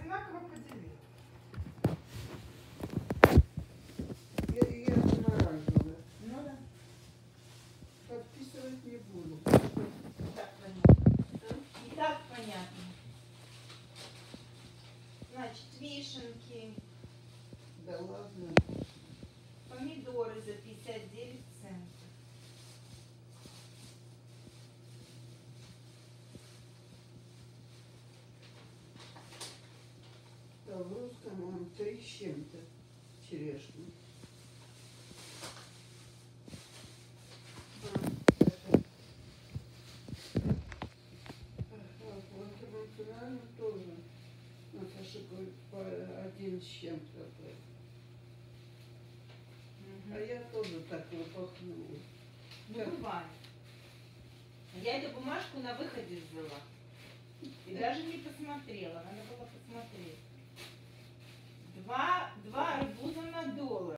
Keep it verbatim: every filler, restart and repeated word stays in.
одинаково поделили. Я, я оранжевая. Ну да. Подписывать не буду. Так понятно. И так понятно. Значит, вишенки, Да ладно. помидоры за пятьдесят девять центов. А в русском он три с чем-то черешню. А, это... а, вот в натуральном тоже. Наташа говорит, по один с чем-то. Угу. А я тоже так выпахнула. Ну, Так. бывает. Я эту бумажку на выходе взяла. И даже не посмотрела. Надо было посмотреть.